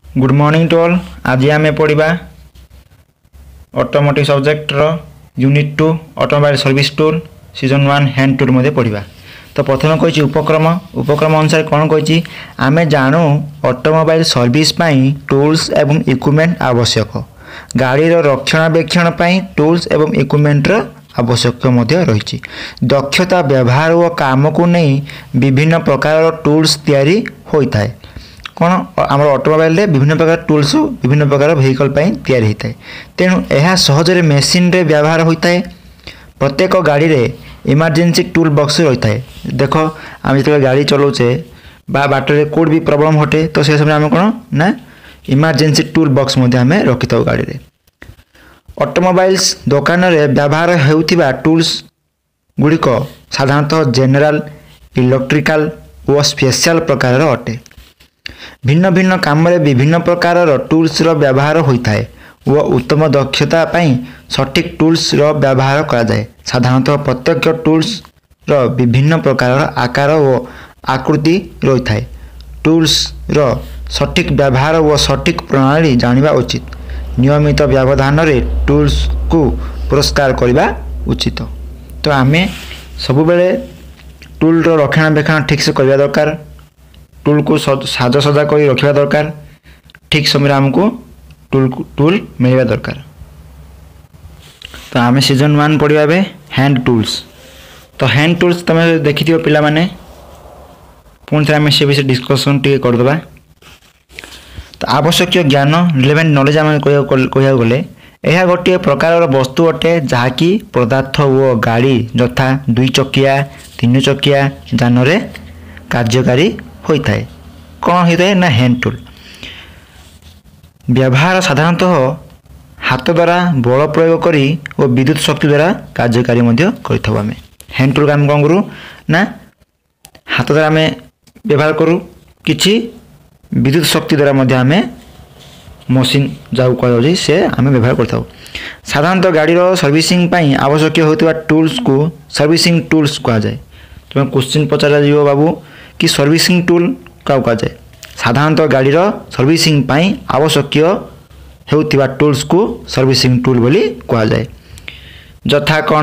Good morning to all. आज आम पढ़ा ऑटोमोटिव सब्जेक्ट रो unit 2 automobile service tool session 1 hand tool मध्य पढ़ा। तो प्रथम कही उपक्रम अनुसार कौन कही आम जानू ऑटोमोबाइल सर्विस टूल्स एवं इक्विपमेंट आवश्यक, गाड़ी रक्षणाबेक्षण टूल्स एवं इक्विपमेंट आवश्यक रही। दक्षता व्यवहार और काम को नहीं विभिन्न प्रकार टूल्स तैयारी होता है। कौन आम ऑटोमोबाइल विभिन्न प्रकार टूल्स विभिन्न प्रकार व्हीकल तैयारी होता है। तेणु यह सहजरे मेसीन रे व्यवहार होता है। प्रत्येक गाड़ी रे इमरजेंसी टूल बॉक्स रही है। देख आम जो गाड़ी चलाऊे बाटर कौट भी प्रॉब्लम घटे तो से समय आम कौन ना इमरजेंसी टूल बॉक्स आम रखी था गाड़ी रे। ऑटोमोबाइल्स दुकान रे व्यवहार होउथिबा टूल्स गुड़िक साधारणतः जेनेराल इलेक्ट्रिकल और स्पेशल प्रकार अटे। भिन्न भिन्न काम रे विभिन्न प्रकार टूल्स रो व्यवहार होता है व उत्तम दक्षता सटीक टूल्स रो व्यवहार करा जाए। साधारणतः प्रत्येक टूल्स रो विभिन्न प्रकार आकार व आकृति रही है। टूल्स रो सटीक व्यवहार व सटीक प्रणाली जानिबा उचित। नियमित व्यवधान रे टूल्स को पुरस्कार करबा उचित। तो आमे सब बेले टूल रो रक्षणाबेक्षण ठीक से करबा दरकार। टूल को साजसजा कर रखा दरकार। ठीक समय आमको टूल मिलवा दरकार। तो आम सीजन 1 पढ़ा ए हैंड टूल्स। तो हैंड टूल्स तुम देखी पिला माने पुणी थे आम से विषय डिस्कसन टी करदे। तो आवश्यक ज्ञान रिलेवेंट नॉलेज आम कह गले यह गोटे प्रकार वस्तु अटे जहाँकि पदार्थ वो गाड़ी यथा 2 चकिया 3 चकिया जान कार्यकारी होता है। कौन होता है ना हैंड टूल। व्यवहार साधारणतः हाथ द्वारा बल प्रयोग करी और विद्युत शक्ति द्वारा कार्यकारी करें। हैंड टूल आम कौन करूँ ना हाथ द्वारा आम व्यवहार करूँ किछि विद्युत शक्ति द्वारा आम मशीन जाऊ कह से आम व्यवहार करता। साधारणतः गाड़ी सर्विसिंग आवश्यक होता टूल्स को सर्विसिंग टूल्स कह जाए। तुम्हें क्वेश्चन पचार जीव बाबू कि सर्विसिंग टूल क्या कह जाए। साधारणतः गाड़ी सर्विसिंग आवश्यक होता टूल्स को सर्विसिंग टूल बोली कह जाए। यथा कौन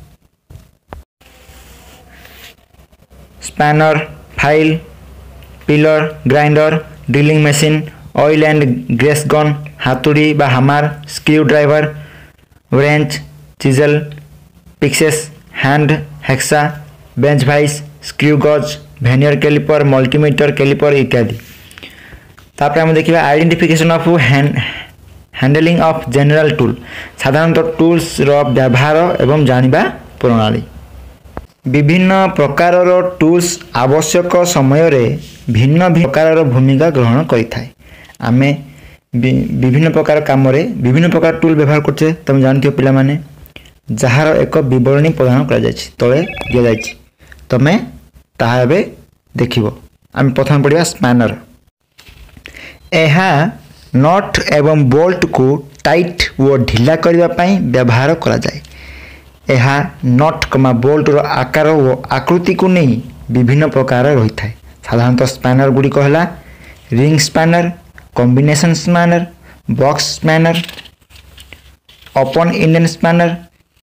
spanner file plier grinder drilling machine oil and grease gun हाथुड़ी बा hammer screw driver wrench chisel pickaxes hand hacksaw bench vice screw gauge vernier caliper multimeter caliper इत्यादि। तापर हम देखिए identification of handling of general tool. साधारणतः tools रो व्यवहार एवं जानिबा प्रणाली। विभिन्न प्रकार टूल्स आवश्यक समय रे भिन्न प्रकार भूमिका ग्रहण करिथाय। आमे विभिन्न प्रकार काम रे विभिन्न प्रकार टूल व्यवहार करछे। तुम जानथियो पिला माने जहार एक विवरणी प्रदान करा जायछि तळे दिया जायछि। तमे ताहा एबे देखिबो। आम प्रथम पढ़िया स्पैनर। यह नट एवं बोल्ट को टाइट व ढिला करने व्यवहार करा जाए। यह नट कमा बोल्ट रो आकार व आकृति को नहीं विभिन्न प्रकार रही है। साधारणतः स्पैनर गुड़िक है ring spanner combination spanner box spanner open ended spanner.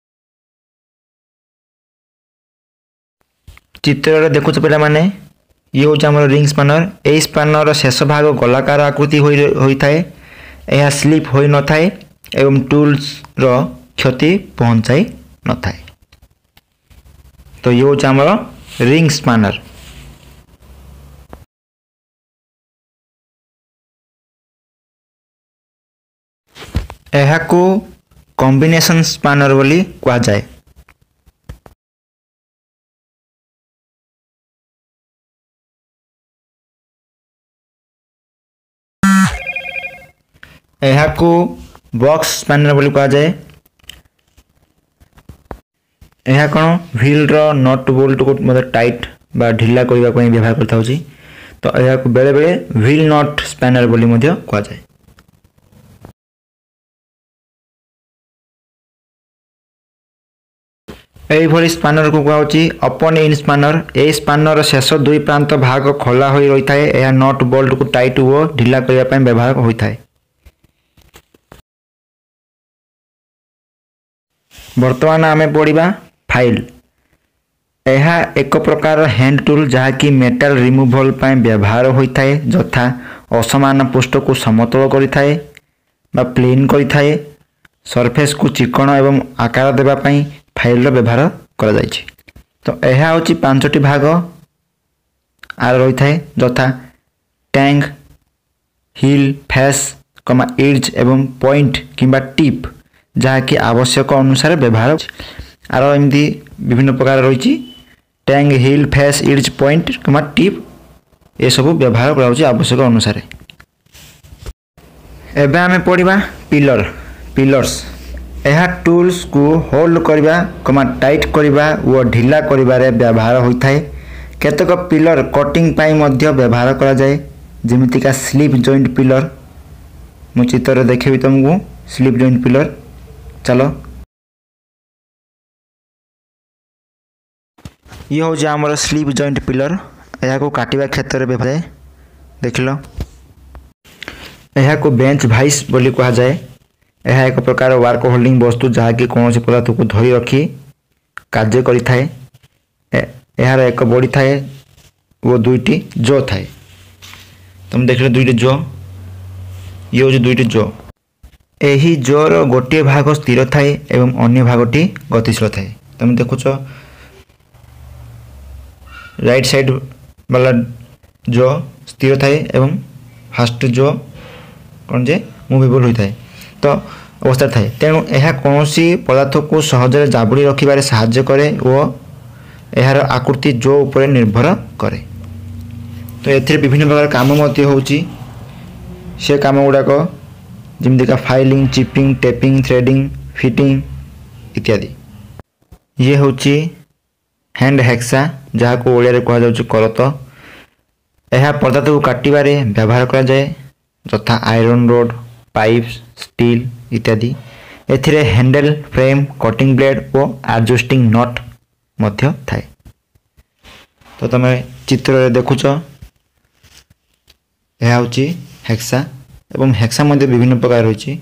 चित्र देखुच पे माने ये हूँ आम रिंग स्पैनर। यही स्पैनर शेष भाग गोलाकार आकृति होता है। यह स्लिप हो न थाए एवं टूल्स रो क्षति पहुँचाई न थाए। तो ये हूँ आम रिंग स्पैनर। यह को कॉम्बिनेशन स्पैनर बोली कहा जाए। यह को बॉक्स स्पैनर बोली कहा जाए। यह कौन व्हील रो नट बोल्ट को मतलब टाइट बा ढिला करने व्यवहार करता होची। तो यह को बेले बेले व्हील नट स्पैनर बोली कहा जाए। এইভাবে স্পানর को কুହାଯାଉଛି ଓପନ୍ ଇନ୍ ସ୍ପାନର। ଏହି ସ୍ପାନର ଶେଷ ଦୁଇ ପ୍ରାନ୍ତ ଭାଗ ଖୋଲା ହୋଇ ରହିଥାଏ। ଏହା ନଟ୍ ବୋଲ୍ଟକୁ ଟାଇଟ୍ ଓ ଢିଲା କରିବା ପାଇଁ ବ୍ୟବହାର ହୋଇଥାଏ। ବର୍ତ୍ତମାନ ଆମେ ପଢ଼ିବା ଫାଇଲ୍। ଏହା ଏକ ପ୍ରକାର ହ୍ୟାଣ୍ଡ ଟୁଲ୍ ଯାହାକି ମେଟାଲ ରିମୁଭଲ୍ ପାଇଁ ବ୍ୟବହାର ହୋଇଥାଏ, ଯଥା ଅସମାନ ପୃଷ୍ଠକୁ ସମତଳ କରିଥାଏ ବା ପ୍ଲେନ୍ କରିଥାଏ। ସରଫେସ୍କୁ ଚିକଣ ଏବଂ ଆକାର ଦେବା ପାଇଁ ଫାଇଲ୍ର ବ୍ୟବହାର କରାଯାଇଛି। ତ ଏହା ହେଉଛି ପାଞ୍ଚଟି ଭାଗ ଆର ରହିଥାଏ, ଯଥା ଟ୍ୟାଙ୍ଗ, ହିଲ୍, ଫେସ୍, ଇଡ୍ଜ ଏବଂ ପଏଣ୍ଟ କିମ୍ବା ଟିପ୍, ଯାହାକି ଆବଶ୍ୟକ ଅନୁସାରେ ବ୍ୟବହାର ଆର ଏମିତି ବିଭିନ୍ନ ପ୍ରକାର ରହିଛି। Tang, heel, face, edge, point tip ଏସବୁ ବ୍ୟବହାର କରାଯାଉଛି ଆବଶ୍ୟକ ଅନୁସାରେ। ଏବେ ଆମେ ପଢ଼ିବା ପିଲର୍ସ। ଏହା ଟୁଲ୍ସକୁ ହୋଲ୍ଡ କରିବା, ଟାଇଟ୍ କରିବା ଓ ଢିଲା କରିବାରେ ବ୍ୟବହାର ହୋଇଥାଏ। କେତେକ ପିଲର କଟିଂ ପାଇଁ ମଧ୍ୟ ବ୍ୟବହାର କରାଯାଏ, ଯେମିତିକା ସ୍ଲିପ୍ ଜଏଣ୍ଟ ପିଲର। ମୁଁ ଚିତ୍ରରେ ଦେଖେଇବି ତୁମକୁ ସ୍ଲିପ୍ ଜଏଣ୍ଟ ପିଲର। ଚାଲ, ଇଏ ହେଉଛି ଆମର ସ୍ଲିପ୍ ଜଏଣ୍ଟ ପିଲର। ଏହାକୁ କାଟିବା କ୍ଷେତ୍ରରେ ବ୍ୟବହାର ହୁଏ। ଦେଖିଲ, ଏହାକୁ ବେଞ୍ଚ ଭାଇସ୍ ବୋଲି କୁହାଯାଏ। ଏହା ଏକ ପ୍ରକାର ୱାର୍କ ହୋଲ୍ଡିଂ ବସ୍ତୁ ଯାହାକି କୌଣସି ପଦାର୍ଥକୁ ଧରି ରଖି କାର୍ଯ୍ୟ କରିଥାଏ। ଏହାର ଏକ ବଡ଼ି ଥାଏ ଓ ଦୁଇଟି ଜୋ ଥାଏ। ତୁମେ ଦେଖିଲ ଦୁଇଟି ଜୋ, ଇଏ ହେଉଛି ଦୁଇଟି ଜୋ। ଏହି ଜୋର ଗୋଟିଏ ଭାଗ ସ୍ଥିର ଥାଏ ଏବଂ ଅନ୍ୟ ଭାଗଟି ଗତିଶୀଳ ଥାଏ। ତୁମେ ଦେଖୁଛ ରାଇଟ୍ ସାଇଡ୍ ବାଲା ଜୋ ସ୍ଥିର ଥାଏ ଏବଂ ଫାଷ୍ଟ ଜୋ କ'ଣ ଯେ ମୁଭେବଲ୍ ହୋଇଥାଏ, ତ ଅବସ୍ଥାରେ ଥାଏ। ତେଣୁ ଏହା କୌଣସି ପଦାର୍ଥକୁ ସହଜରେ ଜାବୁଡ଼ି ରଖିବାରେ ସାହାଯ୍ୟ କରେ ଓ ଏହାର ଆକୃତି ଜୋ ଉପରେ ନିର୍ଭର କରେ। ତ ଏଥିରେ ବିଭିନ୍ନ ପ୍ରକାର କାମ ମଧ୍ୟ ହେଉଛି। ସେ କାମ ଗୁଡ଼ାକ ଯେମିତିକା filing, chipping, tapping, threading, fitting ଇତ୍ୟାଦି। ଇଏ ହେଉଛି ହ୍ୟାଣ୍ଡ ହେକ୍ସା, ଯାହାକୁ ଓଡ଼ିଆରେ କୁହାଯାଉଛି କରତ। ଏହା ପଦାର୍ଥକୁ କାଟିବାରେ ବ୍ୟବହାର କରାଯାଏ, ଯଥା ଆଇରନ୍ ରୋଡ୍, ପାଇପ୍ସ, ଷ୍ଟିଲ୍ ଇତ୍ୟାଦି। ଏଥିରେ ହ୍ୟାଣ୍ଡେଲ, ଫ୍ରେମ୍, କଟିଂ ବ୍ଲେଡ୍ ଓ ଆଡଜଷ୍ଟିଂ ନଟ୍ ମଧ୍ୟ ଥାଏ। ତ ତୁମେ ଚିତ୍ରରେ ଦେଖୁଛ, ଏହା ହେଉଛି ହେକ୍ସା ଏବଂ ହେକ୍ସା ମଧ୍ୟ ବିଭିନ୍ନ ପ୍ରକାର ରହିଛି।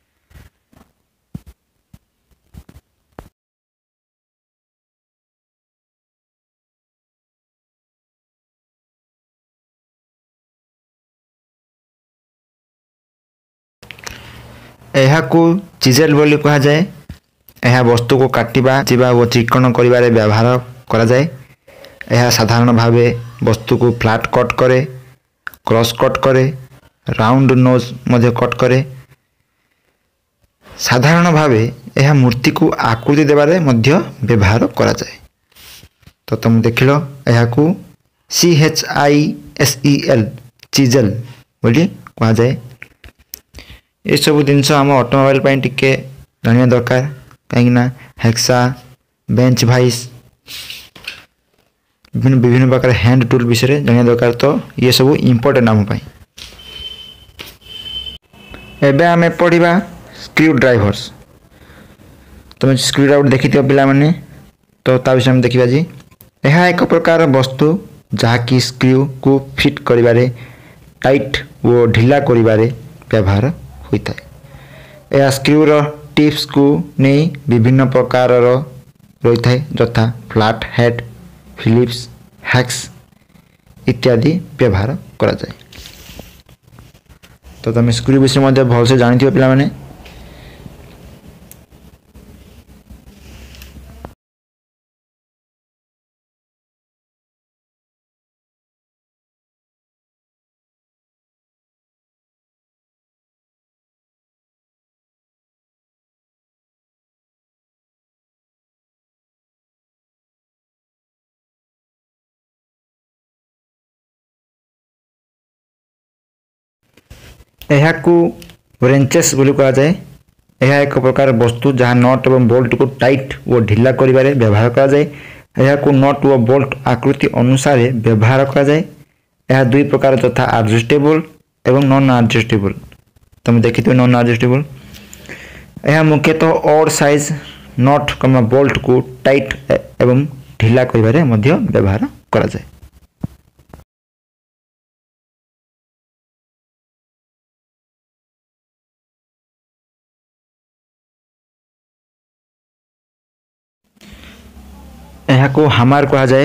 ଏହାକୁ ଚିଜେଲ୍ ବୋଲି କୁହାଯାଏ। ଏହା ବସ୍ତୁକୁ କାଟିବା ଓ ଚିକଣ କରିବାରେ ବ୍ୟବହାର କରାଯାଏ। ଏହା ସାଧାରଣ ଭାବେ ବସ୍ତୁକୁ ଫ୍ଲାଟ୍ କଟ୍ କରେ, କ୍ରସ୍ କଟ୍ କରେ, ରାଉଣ୍ଡ ନୋଜ୍ ମଧ୍ୟ କଟ୍ କରେ। ସାଧାରଣ ଭାବେ ଏହା ମୂର୍ତ୍ତିକୁ ଆକୃତି ଦେବାରେ ମଧ୍ୟ ବ୍ୟବହାର କରାଯାଏ। ତ ତୁମେ ଦେଖିଲ, ଏହାକୁ CHISEL ଚିଜେଲ୍ ବୋଲି କୁହାଯାଏ। ଏସବୁ ଜିନିଷ ଆମ ଅଟୋମୋବାଇଲ୍ ପାଇଁ ଟିକେ ଜାଣିବା ଦରକାର, କାହିଁକିନା ହେକ୍ସା, ବେଞ୍ଚ ଭାଇସ୍, ବିଭିନ୍ନ ପ୍ରକାର ହ୍ୟାଣ୍ଡ ଟୁଲ୍ ବିଷୟରେ ଜାଣିବା ଦରକାର। ତ ଇଏ ସବୁ ଇମ୍ପୋର୍ଟାଣ୍ଟ ଆମ ପାଇଁ। ଏବେ ଆମେ ପଢ଼ିବା ସ୍କ୍ରୁ ଡ୍ରାଇଭର୍ସ। ତୁମେ ସ୍କ୍ରୁ ଡ୍ରାଇଭର ଦେଖିଥିବ ପିଲାମାନେ, ତ ତା ବିଷୟରେ ଆମେ ଦେଖିବା ଆଜି। ଏହା ଏକ ପ୍ରକାର ବସ୍ତୁ ଯାହାକି ସ୍କ୍ରୁକୁ ଫିଟ୍ କରିବାରେ, ଟାଇଟ୍ ଓ ଢିଲା କରିବାରେ ବ୍ୟବହାର ହୋଇଥାଏ। ଏହା ସ୍କ୍ରୁର ଟିପ୍ସକୁ ନେଇ ବିଭିନ୍ନ ପ୍ରକାରର ରହିଥାଏ, ଯଥା ଫ୍ଲାଟ୍ ହେଡ୍, ଫିଲିପ୍ସ, ହେକ୍ସ ଇତ୍ୟାଦି ବ୍ୟବହାର କରାଯାଏ। ତ ତୁମେ ସ୍କ୍ରୁ ବିଷୟରେ ମଧ୍ୟ ଭଲସେ ଜାଣିଥିବ ପିଲାମାନେ। ଏହାକୁ ରେଞ୍ଚେସ୍ ବୋଲି କୁହାଯାଏ। ଏହା ଏକ ପ୍ରକାର ବସ୍ତୁ ଯାହା ନଟ୍ ଏବଂ ବୋଲ୍ଟକୁ ଟାଇଟ୍ ଓ ଢିଲା କରିବାରେ ବ୍ୟବହାର କରାଯାଏ। ଏହାକୁ ନଟ୍ ଓ ବୋଲ୍ଟ ଆକୃତି ଅନୁସାରେ ବ୍ୟବହାର କରାଯାଏ। ଏହା ଦୁଇ ପ୍ରକାର, ଯଥା ଆଡଜଷ୍ଟେବଲ୍ ଏବଂ ନନ୍ ଆଡଜଷ୍ଟେବଲ୍। ତୁମେ ଦେଖିଥିବ ନନ୍ ଆଡଜଷ୍ଟେବଲ୍। ଏହା ମୁଖ୍ୟତଃ ଅଡ୍ ସାଇଜ୍ नट कमा बोल्ट को टाइट एवं ढिला करिबारे मध्य व्यवहार करा जाए। यह को हामार कहा जाए।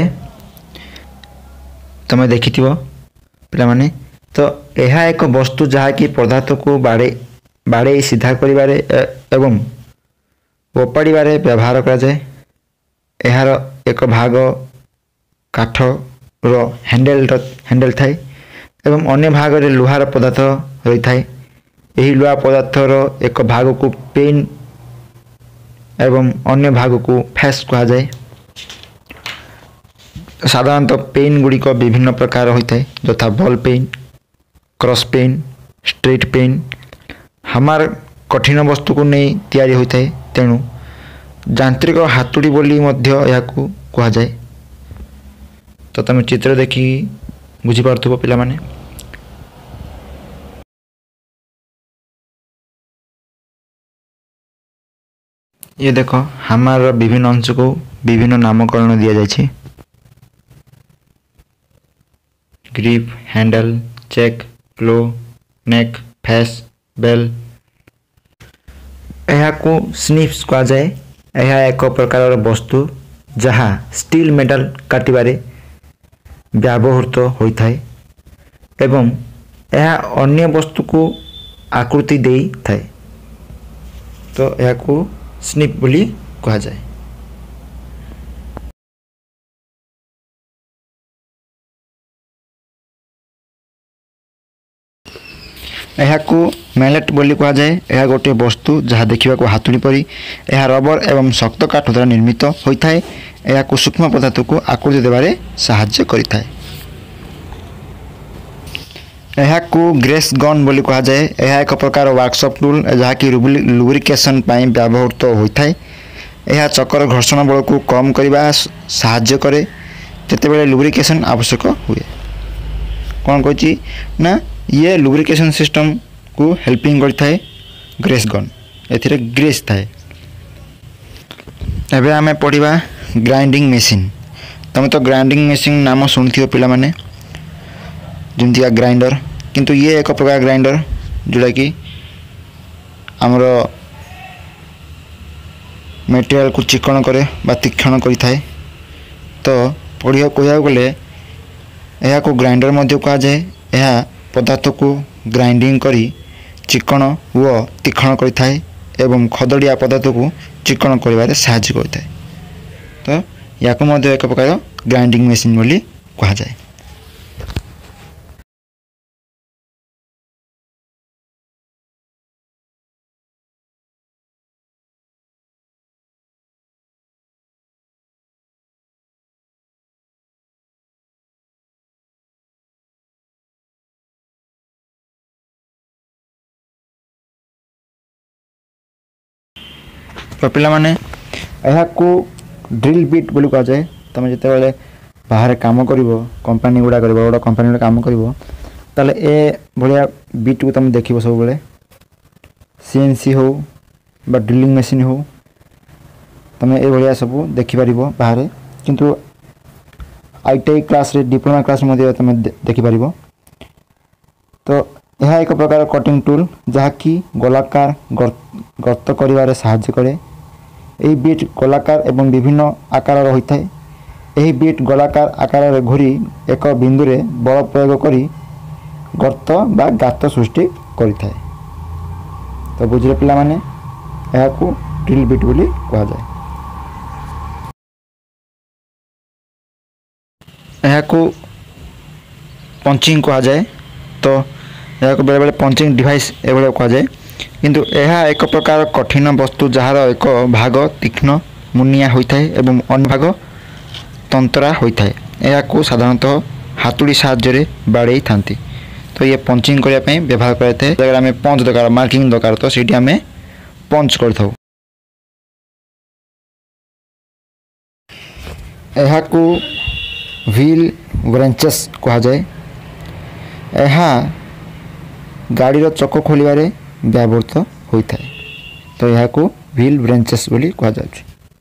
तुम देखि पिला माने तो यह एक वस्तु जहाँ कि पदार्थ को बाड़े बाड़े सीधा करिबारे एवं ओपाड़े व्यवहार करा जाए। यार एक भाग काठ रो हैंडल थाए एवं अन्य भाग रे लुहार पदार्थ रही थाए। यही लुहा पदार्थ रो एक भाग को पेन एवं अन्य भाग को फेस कहा जाए। साधारणतः पेन गुड़िक विभिन्न प्रकार होता है यथा ball peen, cross peen, straight peen. हमार कठिन वस्तु को नहीं तैयारी होता है, तेणु यांत्रिक हातुड़ी बोली मध्य या कहा जाए। तो तुम चित्र देखी बुझी पार्थुबो पिला माने। ये देखो हमार विभिन्न अंश को विभिन्न नामकरण दिया जाए। Grip, handle, cheek, claw, neck, face, bell. यह को स्निप्स कहा जाए। यह एक प्रकार वस्तु जहाँ स्टील मेटल काटिबारे व्यवहृत होता है एवं यह अन्य वस्तु को आकृति दे थाए। तो यह को स्निप बोली कहा जाए। यह को मैलेट बोली कहा जाए। यह गोटे वस्तु जहाँ देखा हाथुड़ी परी। यह रबर एवं शक्त काठ द्वारा निर्मित होता है। यह को सूक्ष्म पदार्थ को आकृति देवारे साहाय्य करिଥାଏ। यह को ग्रेस गन बोली कहा जाए। यह एक प्रकार वर्कशॉप टूल जहाँ कि लुब्रिकेशन पाई व्यवहृत होता है। यह चक्कर घर्षण बल को कम करने साहाय्य करे जितेबाला लुब्रिकेशन आवश्यक हुए। कौन कही ना ये लुब्रिकेशन सिस्टम को हेल्पिंग करता है ग्रेस गन। एथिरे ग्रेस थाए। एबे आमे पढ़िबा ग्राइंडिंग मशीन। तुम तो ग्राइंडिंग मशीन नाम शुणिथिबो पिला माने जेमतिया ग्राइंडर, किंतु ये एक प्रकार ग्राइंडर जोड़ा कि आमर मटेरियल को चिकन करे बा तीक्षण करिଥାଏ। तो पढ़िया कहया गले यह को ग्राइंडर मध्य कहा जाए। यह पदार्थ को ग्राइंडिंग करी चिकन व तीक्षण करिଥାଏ एवं खदड़िया पदार्थ को चिकन करिबारे साहाय्य करिଥାଏ। तो या को मध्य एक प्रकार ग्राइंडिंग मशीन बोली कहा जाए। तो पिला माने यह को ड्रिल बिट बोली कहा जाए। तुम जिते बड़े बाहर काम कर कंपानी गुड़ा कर बड़ा कंपानी काम कर ए भाया बिट को तुम देख सब बड़े सीएनसी हो बा ड्रिलिंग मशीन हो तुम ये भाया सब देखिपर बाहर। किंतु आईटीआई क्लास रे डिप्लोमा क्लास तुम देखिपर। तो यह एक प्रकार कटिंग टूल जहाँ कि गोलाकार गर्त करिबारे साहाय्य करे। यही बिट गोलाकार एवं विभिन्न आकार होता है। यही बिट गोलाकार आकार घूरी एक बिंदु रे बल प्रयोग करी गर्त बा गात सृष्टि करिଥାଏ। तो बुझले पिला माने यह को ड्रिल बिट बोली कहा जाए। यह को पंचिंग कहा जाए। तो यह को बेले बेले पंचिंग डिवाइस एभले कहा जाए। किंतु यह एक प्रकार कठिन वस्तु जार एक भाग तीक्ष्ण मुनिया होता है एवं अन्य भाग तंतरा होता है। यह को साधारणतः हाथुड़ी साहाय्य बाड़े था। तो ये पंचिंग करने व्यवहार करते हैं। अगर आम पंच दरकार मार्किंग दरकार तो सीटी आम पंच कर। यह को व्हील व्रेंचेस कहा जाए। यह गाड़ी चक खोल व्यवहृत होता है। तो यह को व्हील ब्रांचेस बोली कहा जाउछि।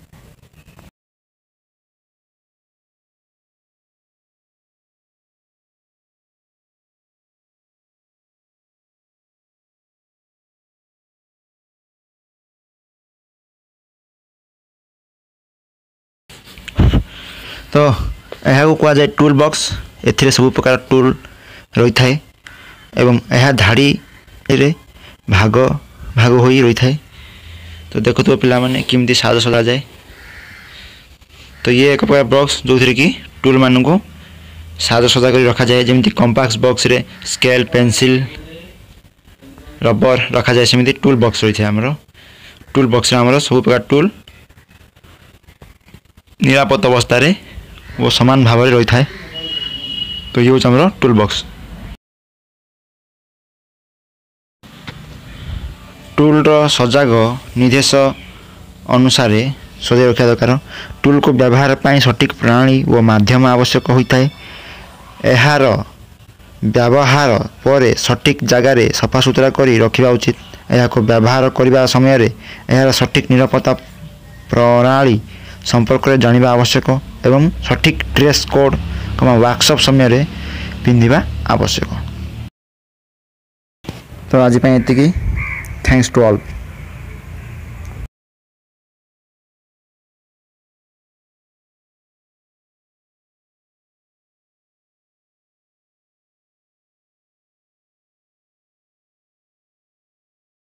तो यह कह जाए टूल बॉक्स। एथिरे सब प्रकार टूल रही थाए एवं यह धाड़ी रे भाग भाग होई रही थाए। तो देखो पिला माने किमती साज सजा जाए। तो ये एक प्रकार बॉक्स जो थी कि टूल मान को साज सजा कर रखा जाए। जमी कंपास बॉक्स रे स्केल पेंसिल रबर रखा जाए सेमती टूल बॉक्स रही है। आमर टूल बॉक्स आमर सब प्रकार टूल निरापद अवस्था रे वो समान भाव में रही थाए। तो ये हूँ टूल बॉक्स। टूल रो सजाग निर्देश अनुसार सजाई रखा दरकार। टूल को व्यवहार पाई सटीक प्रणाली व माध्यम आवश्यक होता है। यार व्यवहार पर सटीक जगार सफा सुतरा कर रखा उचित। यह व्यवहार करने समय यार सटीक निरापत्ता प्रणाली संपर्क में जाना आवश्यक एवं सटीक ड्रेस कोड वर्कशॉप समय पिंधा आवश्यक। तो आज ये थैंक्स टू ऑल।